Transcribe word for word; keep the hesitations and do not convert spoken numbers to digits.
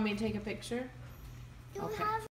me to take a picture? You Okay. have